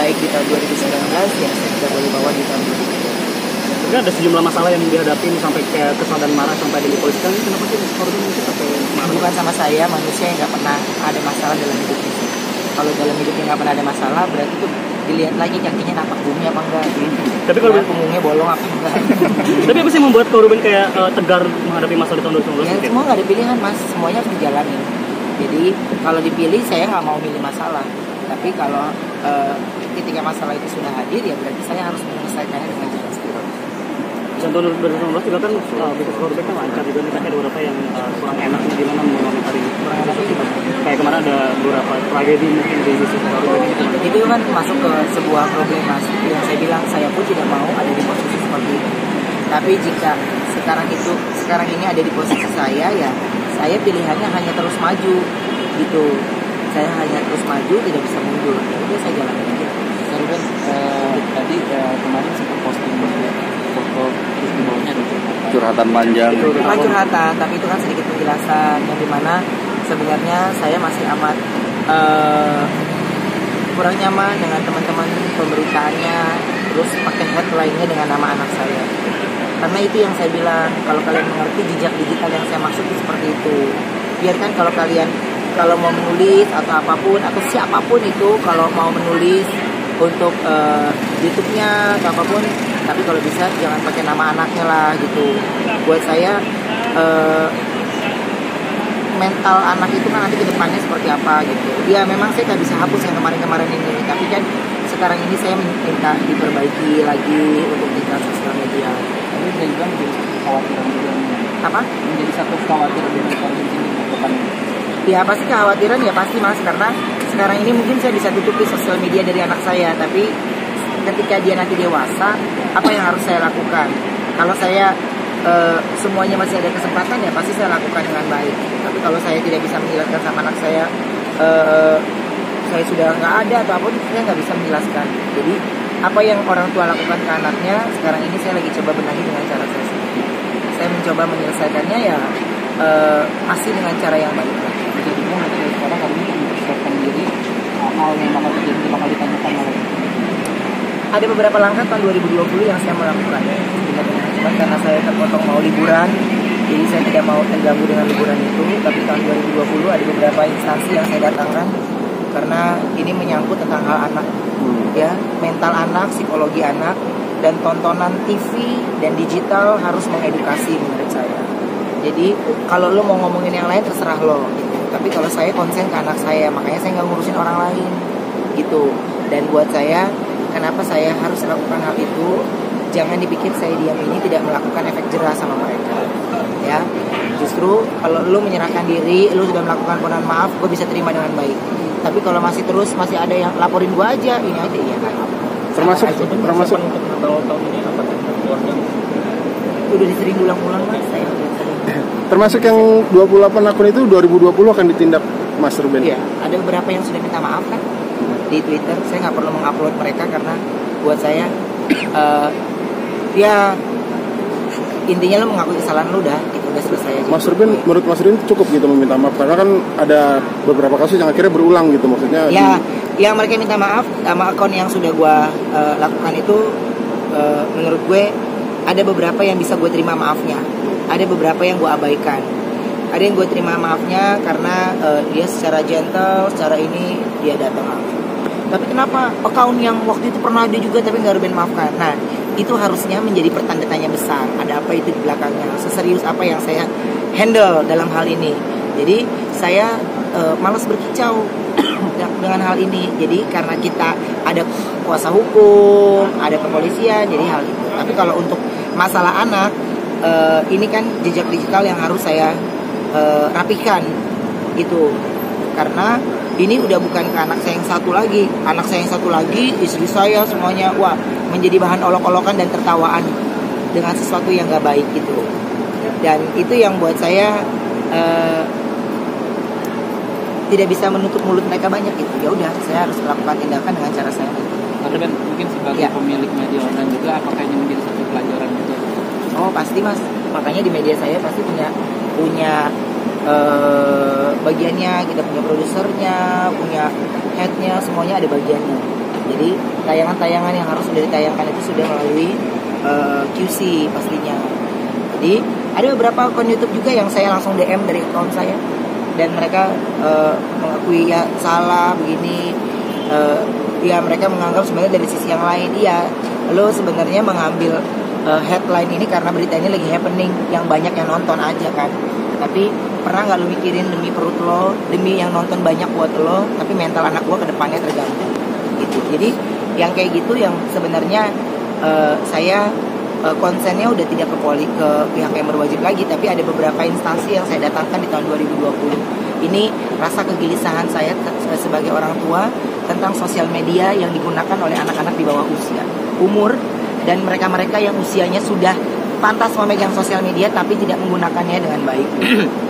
baik di tahun 2019 yang saya tidak boleh bawa di tahun 2020. Mungkin ada sejumlah masalah yang dihadapi sampai kayak kesal dan marah sampai dipolisikan. Kenapa sih korban mungkin sampai marah? Bukan sama saya, manusia yang nggak pernah ada masalah dalam hidupnya. Kalau dalam hidupnya nggak pernah ada masalah, berarti tuh dilihat lagi kakinya napak bumi apa enggak. Tapi kalau punggungnya bolong apa enggak. Tapi apa sih membuat korban kayak tegar menghadapi masalah di tahun 2019? Ya, semua nggak ada pilihan mas, semuanya harus dijalani. Jadi kalau dipilih saya nggak mau milih masalah. Tapi kalau ketika masalah itu sudah hadir ya berarti saya harus menyelesaikannya dengan cara sendiri. Tahun 2019 juga kan bisnis korban kan lancar juga nih, tapi ada beberapa yang kurang enak nih, gimana mengomentari kayak kemarin ada beberapa tragedi mungkin di bisnis korban itu kan masuk ke sebuah problem mas, yang saya bilang saya pun tidak mau ada di posisi seperti itu. Tapi jika sekarang ini ada di posisi saya, ya saya pilihannya hanya terus maju gitu. Saya hanya terus maju, tidak bisa mundur. Jadi saya jalan aja. Kemudian tadi kemarin sempat posting foto terus di bawahnya ada curhatan panjang. Bukan curhatan, tapi itu kan sedikit penjelasan yang dimana sebenarnya saya masih amat kurang nyaman dengan teman-teman pemberitaannya, terus pakai headline-nya dengan nama anak saya. Karena itu yang saya bilang, kalau kalian mengerti jejak digital yang saya maksud seperti itu. Biarkan kalau kalian mau menulis atau apapun atau siapapun itu kalau mau menulis untuk YouTube-nya atau apapun, tapi kalau bisa jangan pakai nama anaknya lah gitu. Buat saya mental anak itu kan nanti ke depannya seperti apa gitu. Ya memang saya nggak bisa hapus yang kemarin-kemarin ini, tapi kan sekarang ini saya minta diperbaiki lagi untuk di sosial media. Tapi saya juga menjadi satu kekhawatiran juga. Apa? Menjadi satu kekhawatiran dari korban ini bukan. Ya pasti kekhawatiran ya pasti mas, karena sekarang ini mungkin saya bisa tutupi sosial media dari anak saya, tapi ketika dia nanti dewasa, apa yang harus saya lakukan? Kalau saya semuanya masih ada kesempatan ya pasti saya lakukan dengan baik. Tapi kalau saya tidak bisa menjelaskan sama anak saya sudah nggak ada atau apapun, saya nggak bisa menjelaskan. Jadi apa yang orang tua lakukan ke anaknya, sekarang ini saya lagi coba benahi dengan cara saya sendiri. Saya mencoba menyelesaikannya ya masih dengan cara yang baik. Jadi sekarang hari ini mempersiapkan diri hal yang bakal ditanyakan oleh. Ada beberapa langkah tahun 2020 yang saya melakukan. Cuma karena saya terpotong mau liburan, jadi saya tidak mau terganggu dengan liburan itu. Tapi tahun 2020 ada beberapa instansi yang saya datangkan karena ini menyangkut tentang hal anak, ya, mental anak, psikologi anak, dan tontonan TV dan digital harus mengedukasi menurut saya. Jadi kalau lo mau ngomongin yang lain terserah lo, gitu. Tapi kalau saya konsen ke anak saya, makanya saya nggak ngurusin orang lain, gitu. Dan buat saya, kenapa saya harus lakukan hal itu? Jangan dipikir saya diam ini tidak melakukan efek jerah sama mereka, ya. Justru kalau lo menyerahkan diri, lo sudah melakukan permohonan maaf, gue bisa terima dengan baik. Tapi kalau masih ada yang laporin gue aja, ini aja ya kan. Termasuk untuk Natal tahun ini apa keluarga? Udah disering ulang-ulang mas, saya termasuk yang 28 akun itu 2020 akan ditindak Mas Ruben. Iya, ada beberapa yang sudah minta maaf kan di Twitter. Saya nggak perlu mengupload mereka karena buat saya ya intinya lo mengakui kesalahan lo udah selesai aja. Mas Ruben, menurut Mas Ruben cukup gitu meminta maaf karena kan ada beberapa kasus yang akhirnya berulang gitu, maksudnya. Ya, yang mereka minta maaf sama akun yang sudah gue lakukan itu menurut gue ada beberapa yang bisa gue terima maafnya, ada beberapa yang gue abaikan. Ada yang gue terima maafnya karena dia secara gentle, secara ini dia datang maaf. Tapi kenapa akun yang waktu itu pernah ada juga tapi nggak Ruben maafkan? Nah, itu harusnya menjadi pertanda tanya besar. Ada apa itu di belakangnya? Seserius apa yang saya handle dalam hal ini? Jadi saya malas berkicau dengan hal ini. Jadi karena kita ada kuasa hukum, ada kepolisian, jadi hal itu. Tapi kalau untuk masalah anak, ini kan jejak digital yang harus saya rapikan gitu. Karena ini udah bukan ke anak saya yang satu lagi. Anak saya yang satu lagi, istri saya, semuanya wah menjadi bahan olok-olokan dan tertawaan dengan sesuatu yang gak baik gitu. Dan itu yang buat saya tidak bisa menutup mulut mereka banyak gitu. Ya udah, saya harus melakukan tindakan dengan cara saya. Tapi mungkin sebagai pemilik media online juga, apakah ini menjadi satu pelajaran gitu? Oh pasti mas, makanya di media saya pasti punya bagiannya, kita punya produsernya, punya headnya, semuanya ada bagiannya. Jadi tayangan-tayangan yang harus sudah ditayangkan itu sudah melalui QC pastinya. Jadi ada beberapa akun YouTube juga yang saya langsung DM dari akun saya, dan mereka mengakui ya salah begini. Ya mereka menganggap sebenarnya dari sisi yang lain, iya lo sebenarnya mengambil headline ini karena berita ini lagi happening yang banyak yang nonton aja kan. Tapi pernah nggak lo mikirin demi perut lo, demi yang nonton banyak buat lo, tapi mental anak gua ke depannya terganggu gitu. Jadi yang kayak gitu yang sebenarnya saya konsennya udah tidak ke pihak yang berwajib lagi, tapi ada beberapa instansi yang saya datangkan di tahun 2020. Ini rasa kegelisahan saya sebagai orang tua tentang sosial media yang digunakan oleh anak-anak di bawah usia umur, dan mereka-mereka yang usianya sudah pantas memegang sosial media tapi tidak menggunakannya dengan baik.